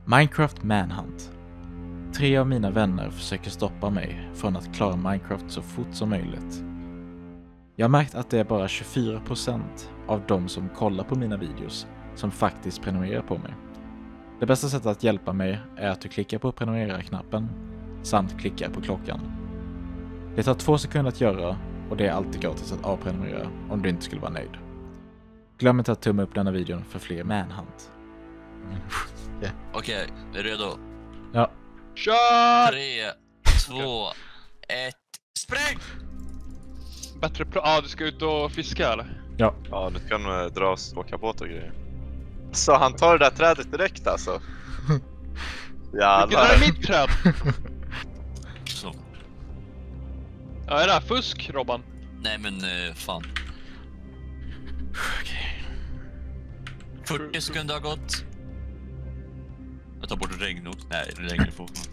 Minecraft Manhunt. 3 av mina vänner försöker stoppa mig från att klara Minecraft så fort som möjligt. Jag har märkt att det är bara 24% av de som kollar på mina videos som faktiskt prenumererar på mig. Det bästa sättet att hjälpa mig är att du klickar på prenumerera-knappen samt klickar på klockan. Det tar 2 sekunder att göra och det är alltid gratis att avprenumerera om du inte skulle vara nöjd. Glöm inte att tumma upp denna videon för fler Manhunt. Yeah. Okej, är du redo? Ja. Kör! 3, 2, 1, spräng! Bättre du ska ut och fiska eller? Ja. Ja, nu kan man dra och åka båt och grejer. Så han tar det där trädet direkt alltså. Vilket är mitt träd? Så. Ja, är det här fusk, Robban? Nej men fan. Okej. 40 sekunder har gått. Jag tar bort regn också. Nej, det regnar fortfarande.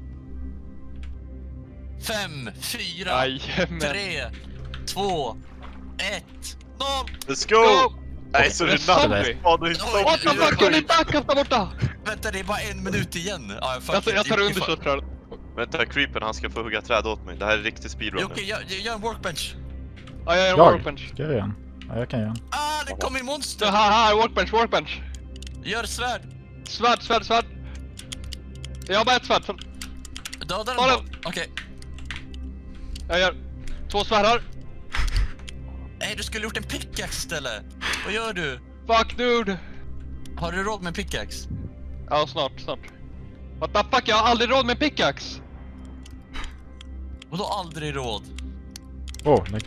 5, 4, Jajamän. 3, 2, 1, 0. Let's go! Nej, så det det är är zombie. What the fuck, kan ni backa där borta? Vänta, det är bara 1 minut igen. Ja, Jag tar understöd. Vänta, creepen, han ska få hugga träd åt mig. Det här är riktigt speedrun. Okej, gör en workbench. Ja, jag gör en workbench. Ska jag göra en? Ja, jag kan göra en. Ah, det kommer in monster. Här, workbench. Gör svärd. Svärd. Jag har bara ett svärd. Döda den Ta bara. den. Okej. Jag gör 2 svärdar. Nej, du skulle gjort en pickaxe istället. Vad gör du? Fuck dude. Har du råd med en pickaxe? Ja, snart. What the fuck, jag har aldrig råd med pickaxe. Vadå aldrig råd? Nej.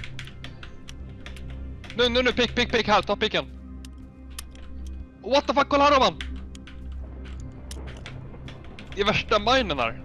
Nu, pick, här, ta picken. What the fuck, kolla här Robban. Det är värsta minen här.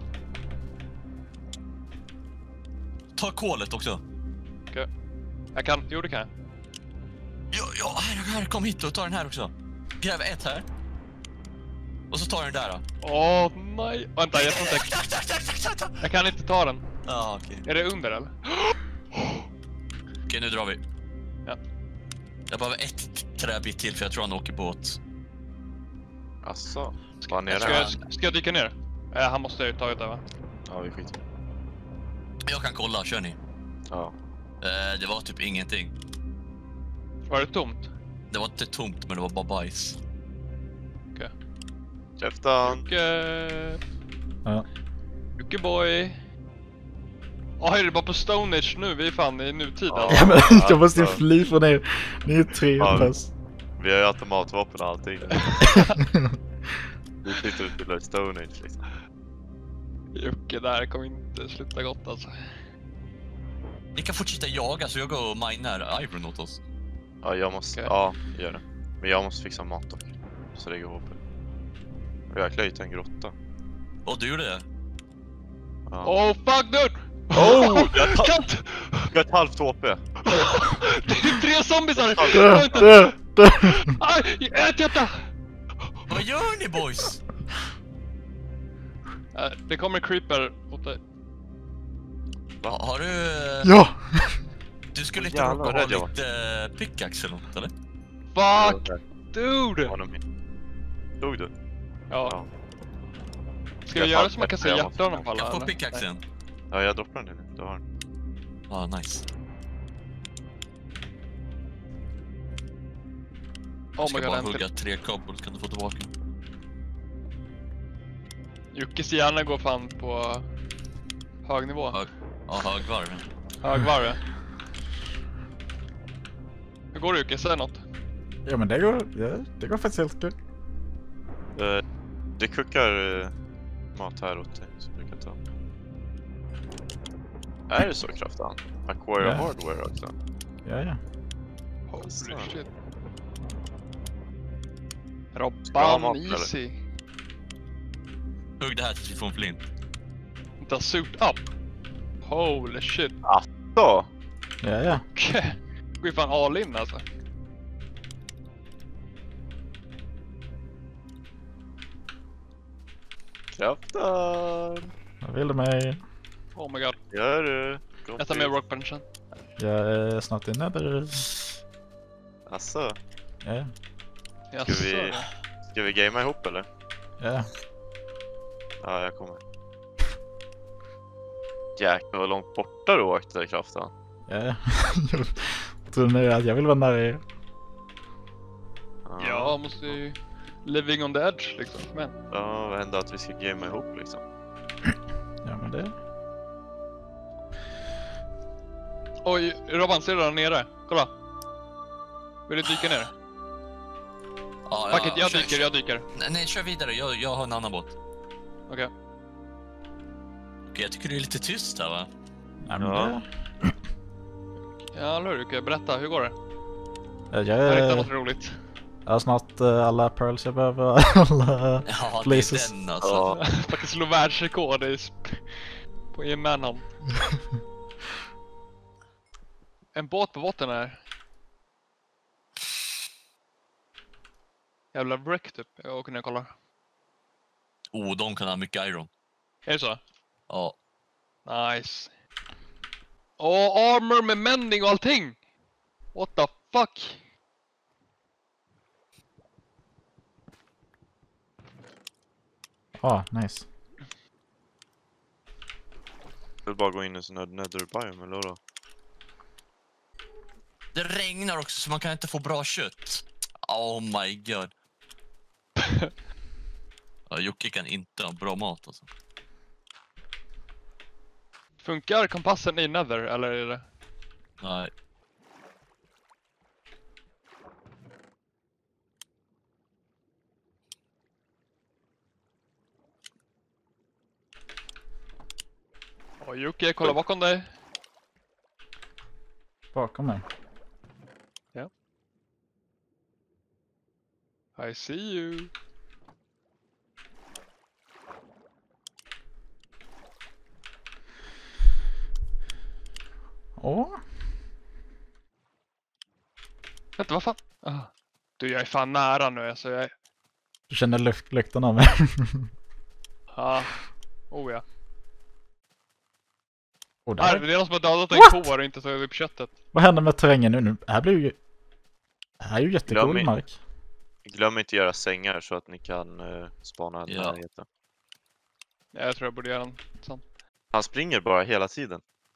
Ta kolet också. Okej. Jag kan, det kan jag. Ja, här, kom hit och ta den här också. Gräv ett här. Och så tar du den där då. Nej. Vänta, jag får inte. Jag kan inte ta den. Ja, okej. Är det under eller? Okej, nu drar vi. Ja. Jag behöver ett träbit till för jag tror han åker båt. Asså, var nere Ska här? jag dyka ner? Han måste ju ta ut det va? Ja, vi skiter. Jag kan kolla, kör ni? Ja. Det var typ ingenting. Var det tomt? Det var inte tomt, men det var bara bajs. Okej. Käftan! Ja. Jocke boy. Är det bara på Stone Age nu? Vi är fan i nutid alltså. Ja, men jag måste ju fly från er. Ni är 3 pass. Vi har ju automatvapen och allting. Vi sitter och spelar Stone Age liksom. Jocke, det här kommer inte sluta gott alltså. Ni kan fortsätta jaga så jag går och minar iron åt oss. Ja, jag måste... Okej. Ja, gör det. Men jag måste fixa mat dock. Så det går ihop. Jag kan ju ta en grotta. Och du gjorde det? Ja. Fuck dude! Jag har ett halvt HP. Det är 3 zombiesar! Aj, ät hjärta! Vad gör ni boys? Det kommer creeper åt dig. Har du... Ja! Du skulle inte Jävlar, råka ha rädd jag var. lite pickaxe eller något, eller? Fuck dude! Dog du? Ja. Ska vi göra så man kan se hjärtan på alla? Jag får eller? pickaxen. Ja, jag droppar den nu. Du har den. Nice. Oh Jag ska my bara god, hugga 3 kabel, kan du få tillbaka. Juckes hjärna går fan på hög nivå. Högvarv. Högvarv, ja. Hur går det Jocke? Säg något. Ja, men det går faktiskt helt kul. Det kuckar mat här åt dig som du kan ta. Är det så kraftan? Acquire Ja. hardware också. Ja. Holy Asså. shit. Ska du ha Robban, mat, easy. Hugg det här tills vi får en flint. Vänta, suit up. Holy shit. Så! Ja. Okej. Går ju fan all in alltså. Kraftan! Vad vill du mig? Oh my god. Gör du? Jag tar med workbenchen. Jag är snart inne där. Asså, Ja. Jaså. ska vi gamea ihop eller? Ja. Ja, jag kommer. Jäklar vad långt borta du åkte, Kraften. Ja. Tror ni att jag vill vara nära er? Ja, måste ju... Living on the edge liksom. Men. Ja, vad händer att vi ska gamea ihop liksom? Ja, men det... Oj, Robban, ser du där nere? Kolla. Vill du dyka ner? Ja, Fuck it, jag dyker. Nej, kör vidare. Jag har en annan båt. Okej. Okej, jag tycker det är lite tyst här, va? Ja, men Ja. det... Ja, eller hur? Kan jag berätta? Hur går det? Jag Jag har hittat är... något roligt. Jag har snart alla pearls jag behöver. Alla Ja, places. det är den alltså. Ja, Faktiskt slå världsrekord på en manhunt. En båt på botten här. Jävla wreck typ. Jag åker ner och kollar. Oh, de kan ha mycket iron. Är det så? Ja. Nice. Åh, armor med mending och allting! What the fuck? Nice. jag vill bara gå in i sån här nether biome, eller då? Det regnar också så man kan inte få bra kött. Oh my god. Ja, Jocke kan inte ha bra mat alltså. Funkar kompassen i nether eller är det? Nej. Åh, Jocke, kolla bakom dig. Bakom mig. I see you. Åh. Vänta, vad fan? Ah. Du, jag är fan nära nu alltså. Jag är... Du känner lukten av mig. Ah. Oh ja. Och Här, där. det är någon som har dödat en What? kår och inte tagit upp köttet. Vad händer med terrängen nu? Här blir ju... Här är ju jättecool Glöm mark. Glöm inte göra sängar så att ni kan spana i Ja. närheten. Ja, jag tror jag borde göra en sån. Han springer bara hela tiden.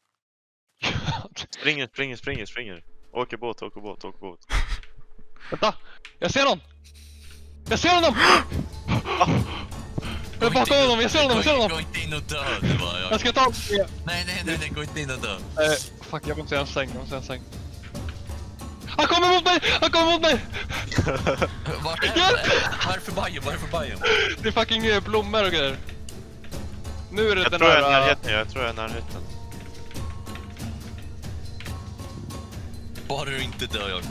Springer. Åker båt. Vänta! Jag ser någon! Jag ser honom! Jag är bakom honom, jag ser honom! Gå inte in och död, va? Jag ska ta... Nej, gå inte in och död. Fuck, jag måste se en säng, Han kommer mot mig! Vart är Hjälp! det? Varför biome? Det är fucking blommor och grejer. Nu är det Jag den tror jag är i där... närheten. Bara du inte dör, Jakob.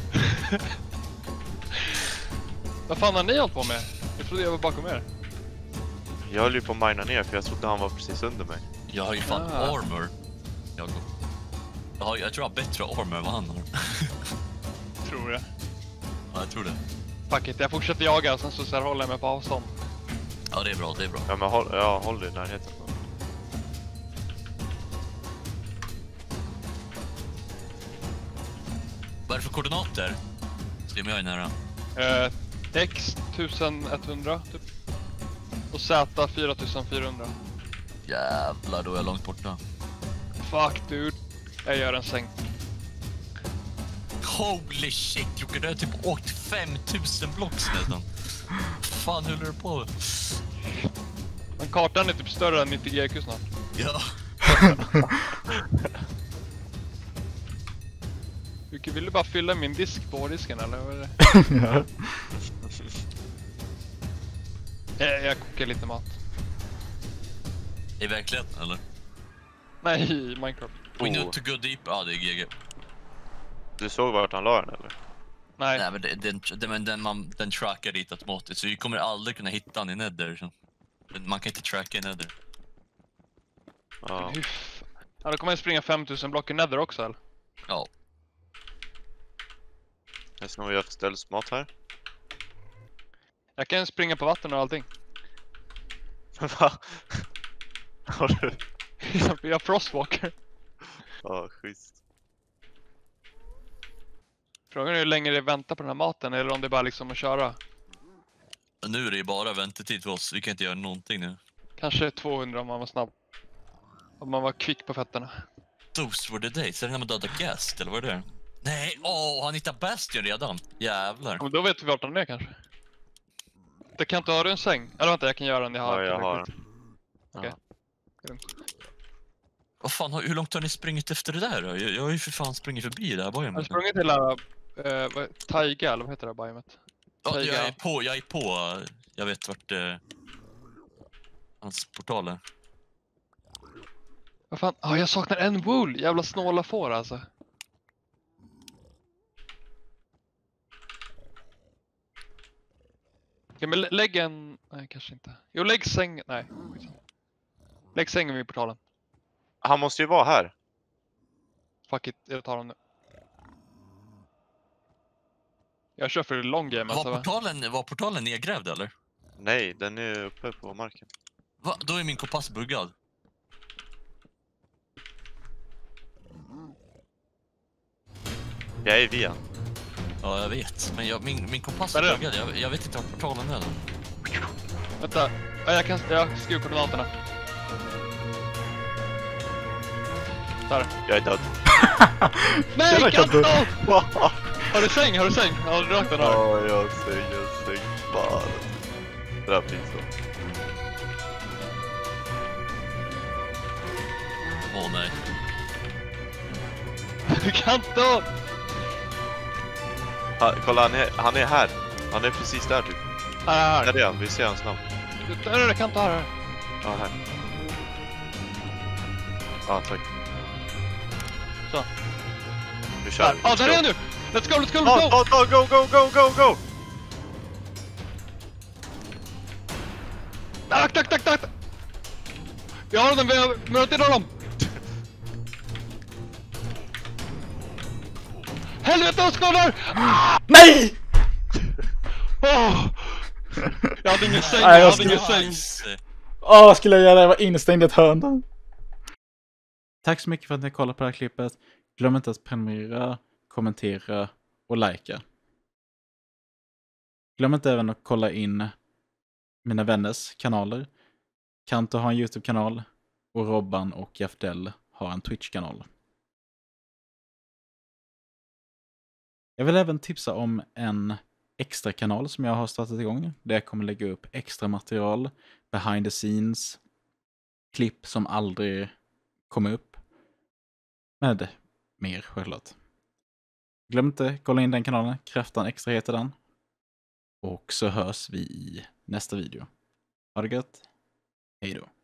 Vad fan har ni hållit på med? Jag trodde jag var bakom er. Jag höll ju på att mina ner för jag trodde han var precis under mig. Jag har ju fan Ah. armor, Jakob. Jag tror jag har bättre armor än vad han har. Tror jag. Ja, jag tror det. Fuck it, jag fortsätter jaga och sen så håller jag mig på avstånd. Ja, det är bra. Ja, men håll dig i närheten. Vad är det för koordinater? Se om jag är nära. X 1100 typ. Och Z 4400. Jävlar, då är jag långt borta. Fuck dude. Jag gör en säng. Holy shit, Jocke, du har typ åkt 5000 blocks nästan. Fan, hur håller du på med? Men kartan är typ större än 90 GQ snart. Ja. Vill du bara fylla min disk på disken eller vad är det? Ja. Jag kokar lite mat. I verkligheten, eller? Nej, i Minecraft. We need to go deep. Ja, det är GG. Du såg vart han la den, eller? Nej. Nej, men den trackar dit automatiskt. Så vi kommer aldrig kunna hitta den i nether. Så. Man kan inte tracka i nether. Ja. Ja, då kommer jag springa 5000 block i nether också, eller? Ja. Jag ska nog göra ställsmat här. Jag kan springa på vatten och allting. Va? Har du? Jag frostwalker. Ja, schysst. Frågan är hur länge det väntar på den här maten eller om det bara liksom att köra. Nu är det ju bara väntetid för oss. Vi kan inte göra någonting nu. Kanske 200 om man var snabb. Om man var kvick på fötterna. Those were the days. Är det när man dödade Guest, eller vad är det? Nej, han hittar Bastion redan. Jävlar. Men då vet vi vart han är kanske. Det kan inte ha du en säng? Eller vänta, jag kan göra den. Ja, jag har tillräckligt. Okej. Vad fan, hur långt har ni sprungit efter det där då? Jag har ju för fan sprungit förbi det här Har du biomet. sprungit till Taiga, eller vad heter det här biomet? Ja, jag är på. Jag vet vart hans portal är. Vad fan? Jag saknar en wool. Jävla snåla får alltså. Okej, men lägg en... Nej, kanske inte. Jo, lägg sängen. Nej, skitsamma. Lägg sängen vid portalen. Han måste ju vara här. Fuck it, jag tar den nu. Jag kör för long game alltså. Var portalen nedgrävd eller? Nej, den är uppe på marken. Va? Då är min kompass buggad. Jag är via. Ja, jag vet. Men min kompass Vad är är det? buggad. Jag vet inte var portalen är. Vänta. Ja, jag skriver koordinaterna. Där. Jag är död. Nej, Tjena, Kanto! Kanto! Har du säng? Har du rakt den här? Ja, jag säng. Fan. Det där finns så. Åh nej. Kanto! Kolla, han är här. Han är precis där typ. Här. Där är han, vi ser hans namn. Där är det, Kanto här. Ja, här. Ja, tack. Så. Nu kör vi. Där är han nu! Let's go! Go! Tack! Vi har den, vi har mött in honom! Helvete, han skadar! Nej! Jag hade ingen säng, Nej, jag jag hade ingen säng. Nice. Vad skulle jag göra? Jag var instängd i ett hörn. Tack så mycket för att ni kollade på det här klippet. Glöm inte att prenumerera, kommentera och likea. Glöm inte även att kolla in mina vänners kanaler. Kanto har en YouTube-kanal och Robban och Jafdel har en Twitch-kanal. Jag vill även tipsa om en extra kanal som jag har startat igång. Där jag kommer lägga upp extra material, behind the scenes, klipp som aldrig kommer upp. Med mer självklart. Glöm inte, kolla in den kanalen. Kraftan Extra heter den. Och så hörs vi i nästa video. Ha det gött. Hej då.